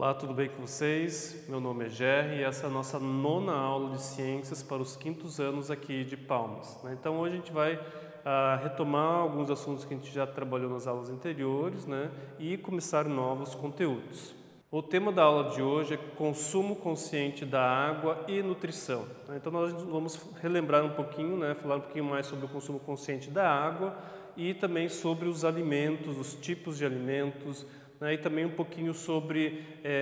Olá, tudo bem com vocês? Meu nome é Jerry e essa é a nossa nona aula de ciências para os quintos anos aqui de Palmas. Então hoje a gente vai retomar alguns assuntos que a gente já trabalhou nas aulas anteriores, e começar novos conteúdos. O tema da aula de hoje é consumo consciente da água e nutrição. Então nós vamos relembrar um pouquinho, falar um pouquinho mais sobre o consumo consciente da água e também sobre os alimentos, os tipos de alimentos, e também um pouquinho sobre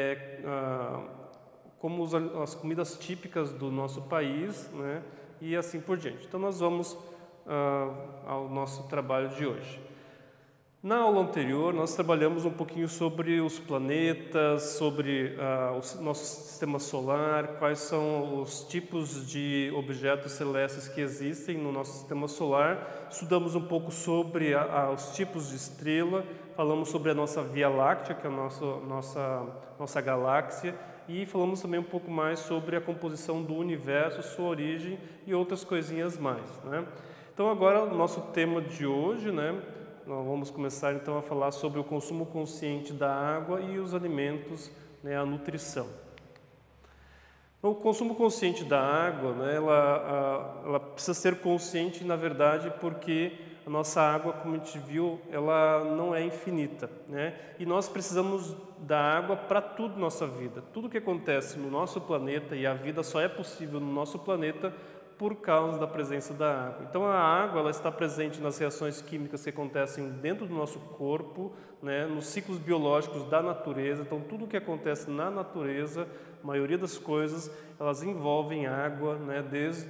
como as comidas típicas do nosso país, e assim por diante. Então nós vamos ao nosso trabalho de hoje. Na aula anterior nós trabalhamos um pouquinho sobre os planetas, sobre o nosso sistema solar, quais são os tipos de objetos celestes que existem no nosso sistema solar, estudamos um pouco sobre os tipos de estrela, falamos sobre a nossa Via Láctea, que é a nossa galáxia, e falamos também um pouco mais sobre a composição do universo, sua origem e outras coisinhas mais. Então agora o nosso tema de hoje, nós vamos começar então a falar sobre o consumo consciente da água e os alimentos, a nutrição. Então, o consumo consciente da água, ela precisa ser consciente, na verdade, porque a nossa água, como a gente viu, ela não é infinita, E nós precisamos da água para tudo na nossa vida. Tudo que acontece no nosso planeta, e a vida só é possível no nosso planeta, por causa da presença da água. Então a água ela está presente nas reações químicas que acontecem dentro do nosso corpo, nos ciclos biológicos da natureza. Então tudo o que acontece na natureza, a maioria das coisas, elas envolvem água, desde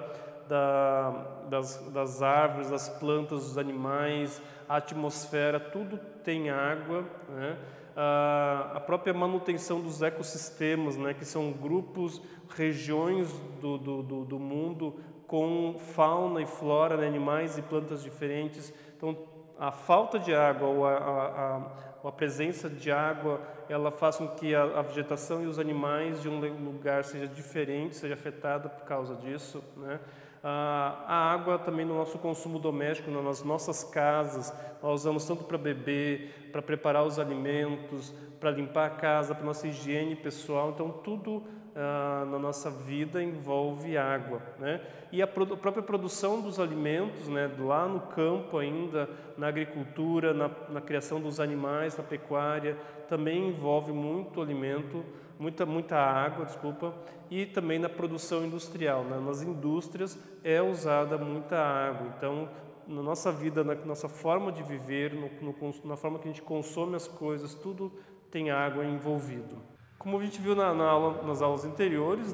das árvores, das plantas, dos animais, a atmosfera, tudo tem água, A própria manutenção dos ecossistemas, que são grupos, regiões do mundo com fauna e flora, animais e plantas diferentes. Então, a falta de água ou a presença de água, ela faz com que a vegetação e os animais de um lugar seja diferente, seja afetada por causa disso, A água também no nosso consumo doméstico, nas nossas casas, nós usamos tanto para beber, para preparar os alimentos, para limpar a casa, para nossa higiene pessoal. Então tudo na nossa vida envolve água, E a própria produção dos alimentos, lá no campo ainda, na agricultura, na criação dos animais, na pecuária, também envolve muito alimento, muita água, e também na produção industrial, nas indústrias é usada muita água. Então, na nossa vida, na nossa forma de viver, na forma que a gente consome as coisas, tudo tem água envolvido. Como a gente viu nas aulas anteriores,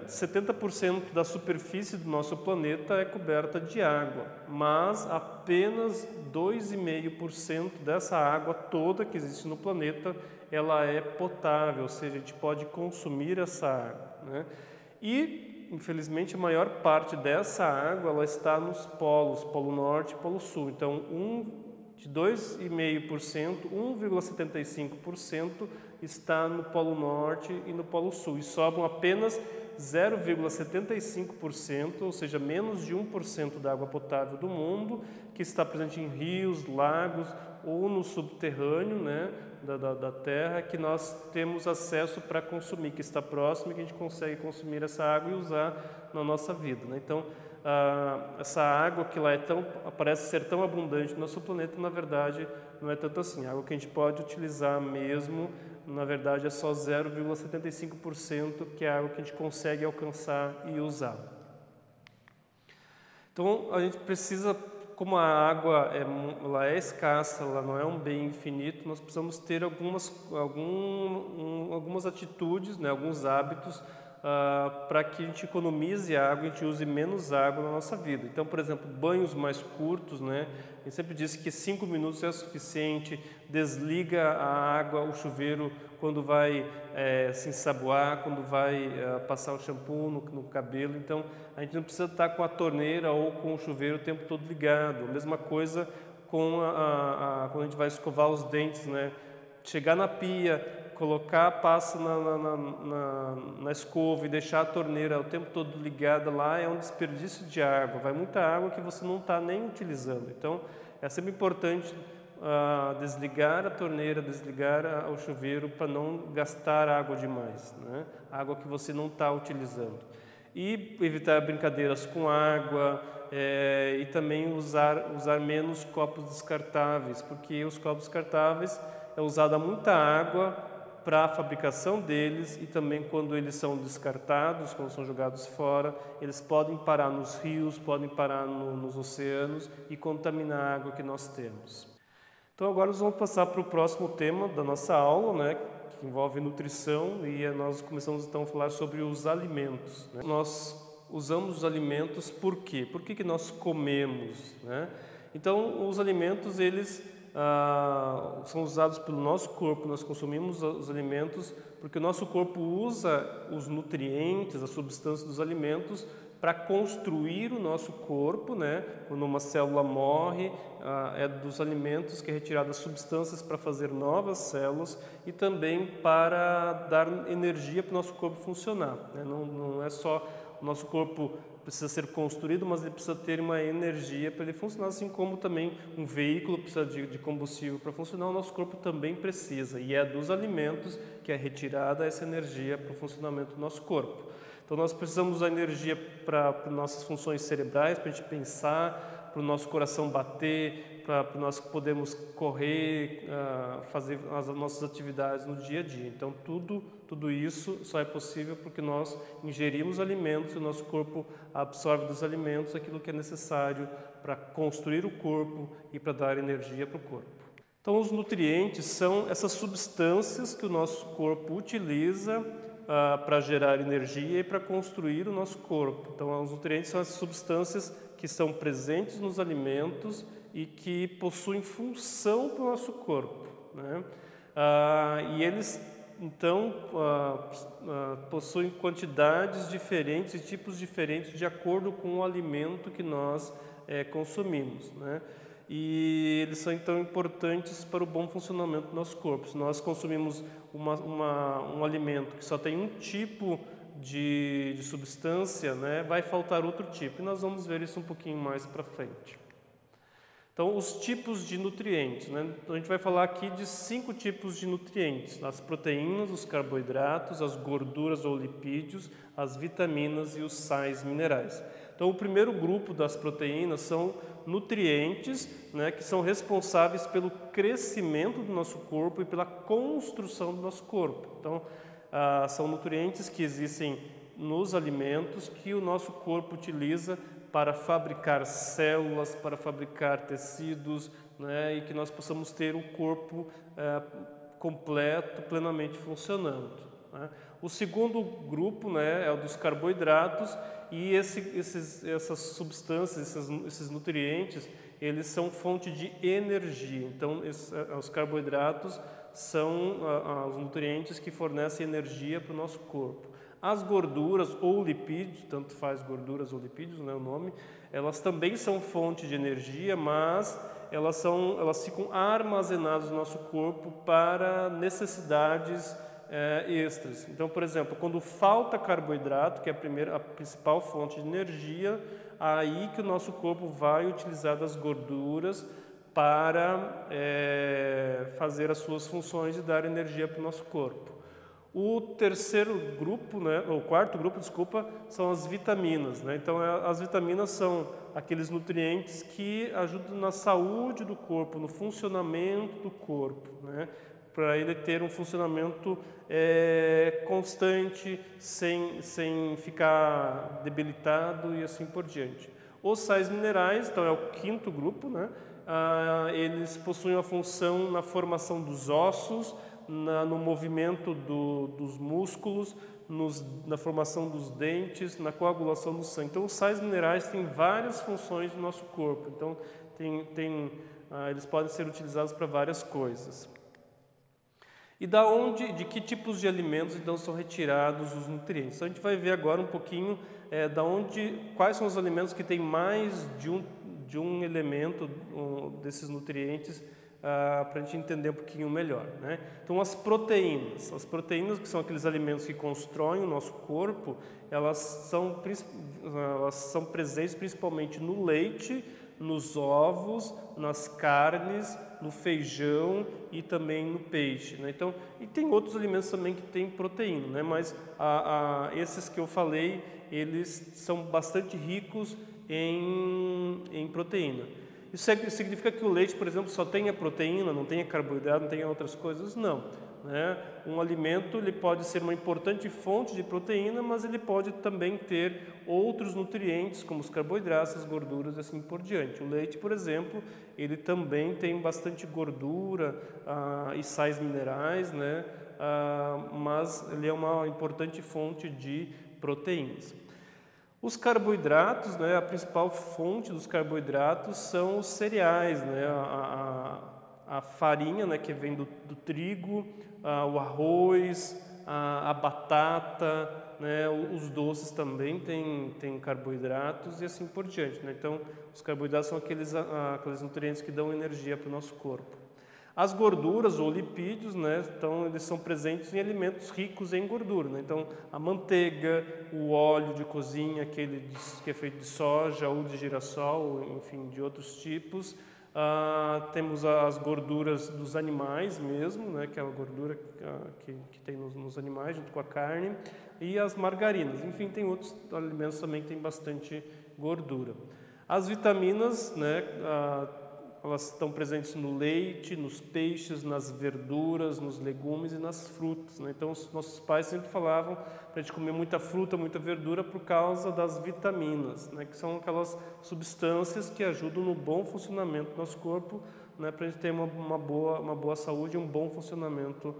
70% da superfície do nosso planeta é coberta de água, mas apenas 2,5% dessa água toda que existe no planeta ela é potável, ou seja, a gente pode consumir essa água, E, infelizmente, a maior parte dessa água ela está nos polos, Polo Norte e Polo Sul. Então, de 2,5%, 1,75% está no Polo Norte e no Polo Sul, e sobram apenas 0,75%, ou seja, menos de 1% da água potável do mundo, que está presente em rios, lagos ou no subterrâneo, da terra, que nós temos acesso para consumir, que está próximo e que a gente consegue consumir essa água e usar na nossa vida. Então, essa água que lá parece ser tão abundante no nosso planeta, na verdade, não é tanto assim. A água que a gente pode utilizar mesmo, na verdade, é só 0,75%, que é a água que a gente consegue alcançar e usar. Então, a gente precisa, como a água ela é escassa, ela não é um bem infinito, nós precisamos ter algumas atitudes, alguns hábitos, para que a gente economize água e a gente use menos água na nossa vida. Então, por exemplo, banhos mais curtos, A gente sempre diz que 5 minutos é suficiente, desliga a água, o chuveiro, quando vai se ensaboar, quando vai passar o shampoo no cabelo. Então, a gente não precisa estar com a torneira ou com o chuveiro o tempo todo ligado. A mesma coisa com quando a gente vai escovar os dentes, Chegar na pia, colocar a pasta na escova e deixar a torneira o tempo todo ligada lá é um desperdício de água. Vai muita água que você não está nem utilizando. Então, é sempre importante desligar a torneira, desligar o chuveiro para não gastar água demais, né? Água que você não está utilizando. E evitar brincadeiras com água, e também usar menos copos descartáveis, porque os copos descartáveis é usada muita água para a fabricação deles, e também quando eles são descartados, quando são jogados fora, eles podem parar nos rios, podem parar nos oceanos e contaminar a água que nós temos. Então agora nós vamos passar para o próximo tema da nossa aula, né, que envolve nutrição, e nós começamos então a falar sobre os alimentos, né? Nós usamos os alimentos por quê? Por que nós comemos, né? Então os alimentos, eles são usados pelo nosso corpo, nós consumimos os alimentos porque o nosso corpo usa os nutrientes, as substâncias dos alimentos para construir o nosso corpo, né? Quando uma célula morre, é dos alimentos que é retirada as substâncias para fazer novas células e também para dar energia para o nosso corpo funcionar, né? Não é só o nosso corpo precisa ser construído, mas ele precisa ter uma energia para ele funcionar, assim como também um veículo precisa de combustível para funcionar, o nosso corpo também precisa, e é dos alimentos que é retirada essa energia para o funcionamento do nosso corpo. Então nós precisamos da energia para nossas funções cerebrais, para a gente pensar, para o nosso coração bater, para nós podermos correr, fazer as nossas atividades no dia a dia. Então tudo isso só é possível porque nós ingerimos alimentos e o nosso corpo absorve dos alimentos aquilo que é necessário para construir o corpo e para dar energia para o corpo. Então os nutrientes são essas substâncias que o nosso corpo utiliza para gerar energia e para construir o nosso corpo. Então os nutrientes são essas substâncias que estão presentes nos alimentos e que possuem função para o nosso corpo, né? E eles então possuem quantidades diferentes e tipos diferentes de acordo com o alimento que nós consumimos, né? E eles são então importantes para o bom funcionamento do nosso corpo. Se nós consumimos um alimento que só tem um tipo de substância, né, vai faltar outro tipo, e nós vamos ver isso um pouquinho mais para frente. Então, os tipos de nutrientes, né? Então, a gente vai falar aqui de 5 tipos de nutrientes: as proteínas, os carboidratos, as gorduras ou lipídios, as vitaminas e os sais minerais. Então, o primeiro grupo das proteínas são nutrientes, né, que são responsáveis pelo crescimento do nosso corpo e pela construção do nosso corpo. Então, são nutrientes que existem nos alimentos que o nosso corpo utiliza para fabricar células, para fabricar tecidos, né, e que nós possamos ter o corpo completo, plenamente funcionando, né? O segundo grupo, né, é o dos carboidratos, e essas substâncias, esses nutrientes, eles são fonte de energia. Então, os carboidratos são os nutrientes que fornecem energia para o nosso corpo. As gorduras ou lipídios, tanto faz gorduras ou lipídios, né, o nome, elas também são fonte de energia, mas elas ficam armazenadas no nosso corpo para necessidades extras. Então, por exemplo, quando falta carboidrato, que é a principal fonte de energia, aí que o nosso corpo vai utilizar das gorduras para fazer as suas funções e dar energia para o nosso corpo. O terceiro grupo, né, ou quarto grupo, desculpa, são as vitaminas, né? Então, as vitaminas são aqueles nutrientes que ajudam na saúde do corpo, no funcionamento do corpo, né? Para ele ter um funcionamento constante, sem ficar debilitado e assim por diante. Os sais minerais, então, é o quinto grupo, né? Eles possuem a função na formação dos ossos, no movimento dos músculos, na formação dos dentes, na coagulação do sangue. Então, os sais minerais têm várias funções no nosso corpo. Então, eles podem ser utilizados para várias coisas. E de que tipos de alimentos então são retirados os nutrientes? Então, a gente vai ver agora um pouquinho quais são os alimentos que têm mais de um elemento desses nutrientes, para a gente entender um pouquinho melhor, né? Então, as proteínas que são aqueles alimentos que constroem o nosso corpo, elas são presentes principalmente no leite, nos ovos, nas carnes, no feijão e também no peixe, né? Então, e tem outros alimentos também que têm proteína, né? Mas esses que eu falei, eles são bastante ricos em proteína. Isso significa que o leite, por exemplo, só tenha proteína, não tenha carboidrato, não tenha outras coisas? Não, né? Um alimento ele pode ser uma importante fonte de proteína, mas ele pode também ter outros nutrientes, como os carboidratos, as gorduras e assim por diante. O leite, por exemplo, ele também tem bastante gordura e sais minerais, né? Mas ele é uma importante fonte de proteínas. Os carboidratos, né, a principal fonte dos carboidratos são os cereais, né, a farinha, né, que vem do trigo, o arroz, a batata, né, os doces também têm carboidratos e assim por diante, né? Então, os carboidratos são aqueles nutrientes que dão energia para o nosso corpo. As gorduras ou lipídios, né, então eles são presentes em alimentos ricos em gordura, né? Então, a manteiga, o óleo de cozinha, aquele que é feito de soja ou de girassol, enfim, de outros tipos. Temos as gorduras dos animais mesmo, né, que é a gordura que tem nos animais junto com a carne, e as margarinas. Enfim, tem outros alimentos também que têm bastante gordura. As vitaminas, né, elas estão presentes no leite, nos peixes, nas verduras, nos legumes e nas frutas, né? Então, os nossos pais sempre falavam para a gente comer muita fruta, muita verdura por causa das vitaminas, né? Que são aquelas substâncias que ajudam no bom funcionamento do nosso corpo, né? Para a gente ter uma boa saúde e um bom funcionamento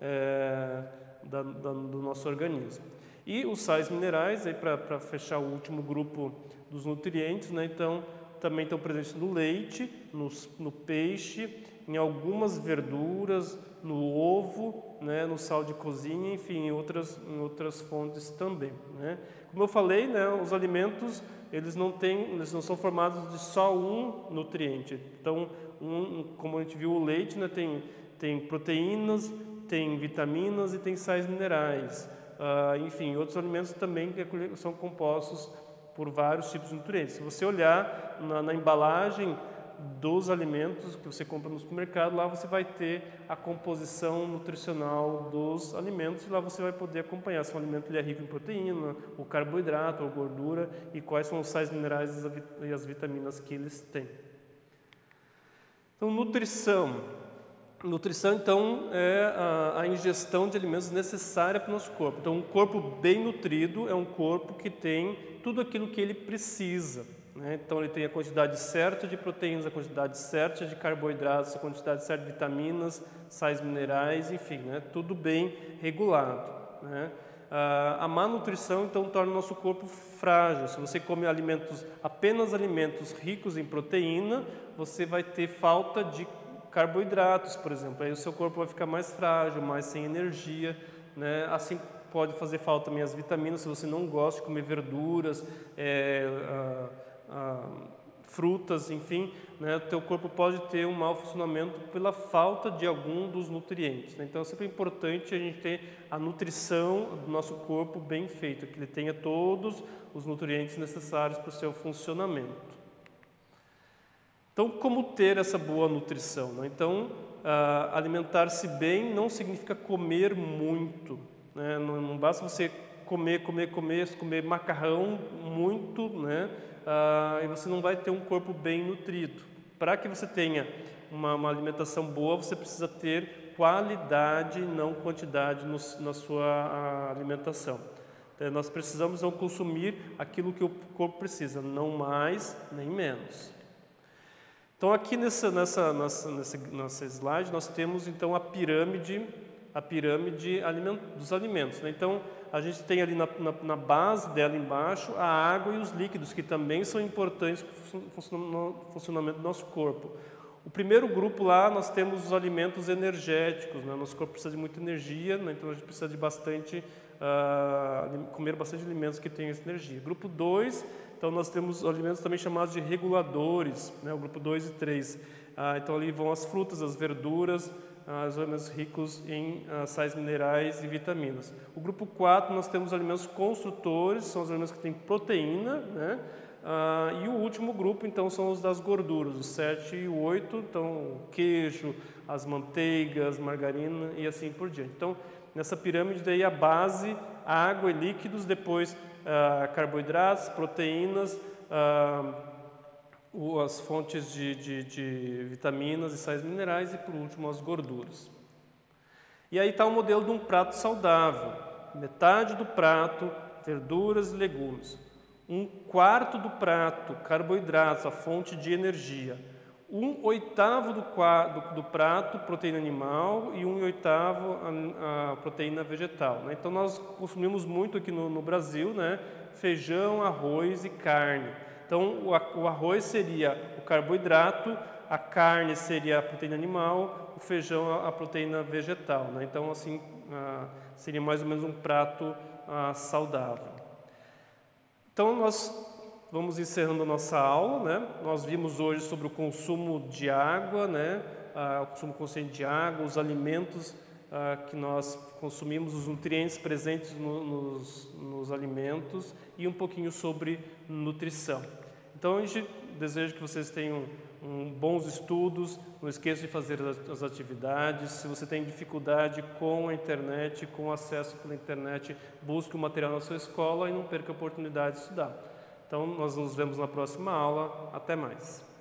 do nosso organismo. E os sais minerais, para fechar o último grupo dos nutrientes, né? Então, também estão presentes no leite, no peixe, em algumas verduras, no ovo, né, no sal de cozinha, enfim, em outras fontes também, né? Como eu falei, né, os alimentos eles não são formados de só um nutriente. Então, como a gente viu, o leite, né, tem proteínas, tem vitaminas e tem sais minerais. Enfim, outros alimentos também que são compostos por vários tipos de nutrientes. Se você olhar na embalagem dos alimentos que você compra no supermercado, lá você vai ter a composição nutricional dos alimentos e lá você vai poder acompanhar se o alimento ele é rico em proteína, o carboidrato, a gordura e quais são os sais minerais e as vitaminas que eles têm. Então, nutrição. Nutrição, então, é a ingestão de alimentos necessária para o nosso corpo. Então, um corpo bem nutrido é um corpo que tem tudo aquilo que ele precisa, né? Então, ele tem a quantidade certa de proteínas, a quantidade certa de carboidratos, a quantidade certa de vitaminas, sais minerais, enfim, né? Tudo bem regulado, né? A má nutrição, então, torna o nosso corpo frágil. Se você come apenas alimentos ricos em proteína, você vai ter falta de carboidratos, por exemplo, aí o seu corpo vai ficar mais frágil, mais sem energia, né? Assim pode fazer falta também as vitaminas, se você não gosta de comer verduras, frutas, enfim, né? O teu corpo pode ter um mau funcionamento pela falta de algum dos nutrientes, né? Então é sempre importante a gente ter a nutrição do nosso corpo bem feita, que ele tenha todos os nutrientes necessários para o seu funcionamento. Então, como ter essa boa nutrição, né? Então, alimentar-se bem não significa comer muito, né? Não basta você comer macarrão muito, né? E você não vai ter um corpo bem nutrido. Para que você tenha uma alimentação boa, você precisa ter qualidade e não quantidade na sua alimentação. Então, nós precisamos então, consumir aquilo que o corpo precisa, não mais nem menos. Então, aqui nessa slide, nós temos então a pirâmide dos alimentos, né? Então, a gente tem ali na base dela embaixo a água e os líquidos, que também são importantes para o funcionamento do nosso corpo. O primeiro grupo lá, nós temos os alimentos energéticos, né? Nosso corpo precisa de muita energia, né? Então a gente precisa de comer bastante alimentos que tenham essa energia. Grupo 2, então nós temos alimentos também chamados de reguladores, né? O grupo 2 e 3. Então ali vão as frutas, as verduras, os alimentos ricos em sais minerais e vitaminas. O grupo 4, nós temos alimentos construtores, são os alimentos que têm proteína, né? E o último grupo, então, são os das gorduras, os 7 e o 8, então, o queijo, as manteigas, margarina e assim por diante. Então, nessa pirâmide daí a base, água e líquidos, depois carboidratos, proteínas, as fontes de vitaminas e sais minerais e, por último, as gorduras. E aí está o modelo de um prato saudável. Metade do prato, verduras e legumes. 1/4 do prato, carboidratos, a fonte de energia. 1/8 do prato, proteína animal e 1/8 a proteína vegetal, né? Então, nós consumimos muito aqui no Brasil, né? Feijão, arroz e carne. Então, o arroz seria o carboidrato, a carne seria a proteína animal, o feijão a proteína vegetal, né? Então, assim, seria mais ou menos um prato saudável. Então, nós vamos encerrando a nossa aula, né? Nós vimos hoje sobre o consumo de água, né? O consumo consciente de água, os alimentos que nós consumimos, os nutrientes presentes nos alimentos e um pouquinho sobre nutrição. Então, a gente deseja que vocês tenham bons estudos, não esqueça de fazer as atividades. Se você tem dificuldade com a internet, com acesso pela internet, busque o material na sua escola e não perca a oportunidade de estudar. Então, nós nos vemos na próxima aula. Até mais.